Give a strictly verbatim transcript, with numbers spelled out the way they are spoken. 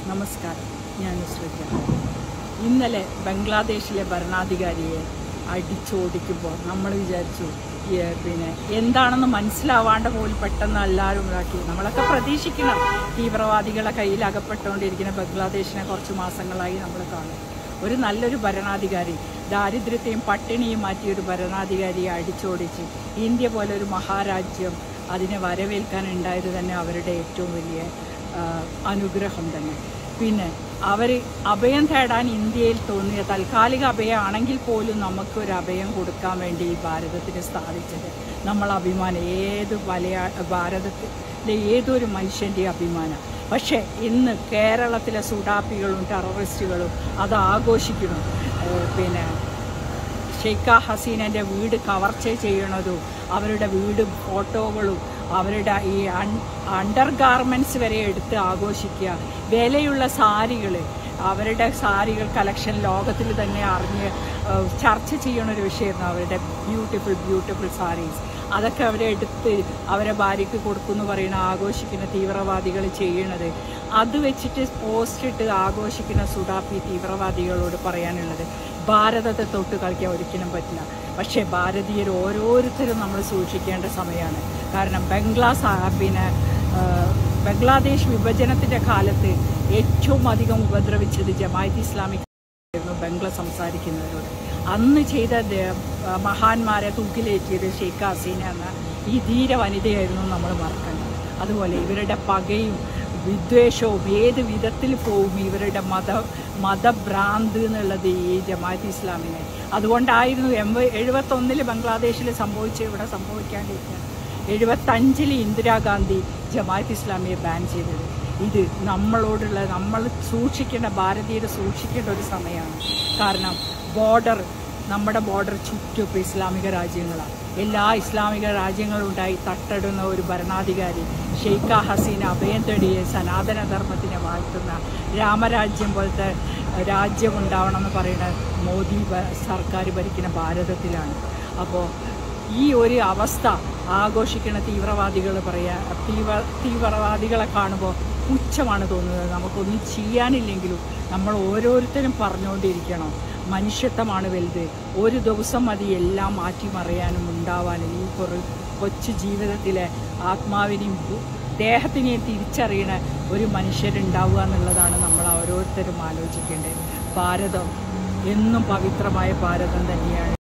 നമസ്കാരം. ഞാൻ നുസ്രത്ത്. ഇന്നലെ ബംഗ്ലാദേശിലെ ഭരണാധികാരിയെ അടിച്ചോടിക്കുമ്പോൾ നമ്മൾ വിചാരിച്ചു പിന്നെ എന്താണെന്ന് മനസ്സിലാവാണ്ട് പോലും പെട്ടെന്ന് എല്ലാവരും ഇതാക്കി. നമ്മളൊക്കെ പ്രതീക്ഷിക്കണം തീവ്രവാദികളെ കയ്യിൽ അകപ്പെട്ടുകൊണ്ടിരിക്കുന്ന ബംഗ്ലാദേശിനെ കുറച്ച് മാസങ്ങളായി നമ്മൾ കാണും. ഒരു നല്ലൊരു ഭരണാധികാരി, ദാരിദ്ര്യത്തെയും പട്ടിണിയും മാറ്റിയൊരു ഭരണാധികാരിയെ അടിച്ചോടിച്ച് ഇന്ത്യ പോലെ ഒരു മഹാരാജ്യം അതിനെ വരവേൽക്കാനുണ്ടായത് തന്നെ അവരുടെ ഏറ്റവും വലിയ അനുഗ്രഹം തന്നെ. പിന്നെ അവർ അഭയം തേടാൻ ഇന്ത്യയിൽ തോന്നിയ താൽക്കാലിക അഭയമാണെങ്കിൽ പോലും നമുക്കൊരു അഭയം കൊടുക്കാൻ വേണ്ടി ഈ ഭാരതത്തിന് സാധിച്ചത് നമ്മൾ അഭിമാനം, ഏത് വലിയ ഭാരതത്തിലെ ഏതൊരു മനുഷ്യൻ്റെ അഭിമാനം. പക്ഷേ ഇന്ന് കേരളത്തിലെ സുഡാപ്പികളും ടെററിസ്റ്റുകളും അത് ആഘോഷിക്കണം. പിന്നെ ഷെയ്ഖ ഹസീനൻ്റെ വീട് കവർച്ച ചെയ്യണതും അവരുടെ വീട് ഫോട്ടോകളും അവരുടെ ഈ അൺ അണ്ടർ ഗാർമെൻറ്റ്സ് വരെ എടുത്ത് ആഘോഷിക്കുക. വിലയുള്ള സാരികൾ, അവരുടെ സാരികൾ കളക്ഷൻ ലോകത്തിൽ തന്നെ അറിഞ്ഞ് ചർച്ച ചെയ്യണൊരു വിഷയമായിരുന്നു. അവരുടെ ബ്യൂട്ടിഫുൾ ബ്യൂട്ടിഫുൾ സാരീസ് അതൊക്കെ അവരെ എടുത്ത് അവരെ ഭാര്യയ്ക്ക് കൊടുക്കുമെന്ന് പറയുന്ന ആഘോഷിക്കുന്ന തീവ്രവാദികൾ ചെയ്യണത്. അത് വെച്ചിട്ട് പോസ്റ്റ് ഇട്ട് ആഘോഷിക്കുന്ന സുഡാപ്പി തീവ്രവാദികളോട് പറയാനുള്ളത്, ഭാരതത്തെ തൊട്ട് കളിക്കാൻ ഒരിക്കലും പറ്റില്ല. പക്ഷേ ഭാരതീയർ ഓരോരുത്തരും നമ്മൾ സൂക്ഷിക്കേണ്ട സമയമാണ്. കാരണം ബംഗ്ലാസ് പിന്നെ ബംഗ്ലാദേശ് വിഭജനത്തിൻ്റെ കാലത്ത് ഏറ്റവും അധികം ഉപദ്രവിച്ചത് ജമാഅത്ത് ഇസ്ലാമിക് ആയിരുന്നു ബംഗ്ല സംസാരിക്കുന്നവരോട്. അന്ന് ചെയ്ത മഹാന്മാരെ തൂക്കിലേറ്റിയത് ഷെയ്ഖ ഹസീന എന്ന ഈ ധീര വനിതയായിരുന്നു നമ്മൾ മറക്കേണ്ടത്. അതുപോലെ ഇവരുടെ പകയും വിദ്വേഷവും ഏത് വിധത്തിൽ പോവും ഇവരുടെ മത മതഭ്രാന്ത് എന്നുള്ളത് ഈ ജമാഅത്ത് ഇസ്ലാമിനെ. അതുകൊണ്ടായിരുന്നു എൺപ എഴുപത്തൊന്നിൽ ബംഗ്ലാദേശിൽ സംഭവിച്ച ഇവിടെ സംഭവിക്കാണ്ടിരിക്കുക. എഴുപത്തഞ്ചിൽ ഇന്ദിരാഗാന്ധി ജമാഅത്ത് ഇസ്ലാമിയെ ബാൻ ചെയ്തത്. ഇത് നമ്മളോടുള്ള നമ്മൾ സൂക്ഷിക്കേണ്ട, ഭാരതീയർ സൂക്ഷിക്കേണ്ട ഒരു സമയമാണ്. കാരണം ബോർഡർ നമ്മുടെ ബോർഡർ ചുറ്റും ഇപ്പോൾ ഇസ്ലാമിക രാജ്യങ്ങളാണ്. എല്ലാ ഇസ്ലാമിക രാജ്യങ്ങളും ഉണ്ടായി തട്ടടുന്ന ഒരു ഭരണാധികാരി ഷെയ്ഖ ഹസീന അഭയം തേടിയ സനാതനധർമ്മത്തിനെ വാഴ്ത്തുന്ന രാമരാജ്യം പോലത്തെ രാജ്യം ഉണ്ടാവണമെന്ന് പറയുന്ന മോദി സർക്കാർ ഭരിക്കുന്ന ഭാരതത്തിലാണ്. അപ്പോൾ ഈ ഒരു അവസ്ഥ ആഘോഷിക്കുന്ന തീവ്രവാദികൾ പറയാ തീവ്ര തീവ്രവാദികളെ കാണുമ്പോൾ പുച്ഛമാണ് തോന്നുന്നത്. നമുക്കൊന്നും ചെയ്യാനില്ലെങ്കിലും നമ്മൾ ഓരോരുത്തരും പറഞ്ഞുകൊണ്ടിരിക്കണം, മനുഷ്യത്വമാണ് വലുത്. ഒരു ദിവസം മതി എല്ലാം മാറ്റിമറിയാനും ഉണ്ടാവാനും. ഈ കുറേ കൊച്ചു ജീവിതത്തിലെ ആത്മാവിനെയും ദേഹത്തിനെയും തിരിച്ചറിയണ ഒരു മനുഷ്യരുണ്ടാവുക എന്നുള്ളതാണ് നമ്മൾ ഓരോരുത്തരും ആലോചിക്കേണ്ടത്. ഭാരതം എന്നും പവിത്രമായ ഭാരതം തന്നെയാണ്.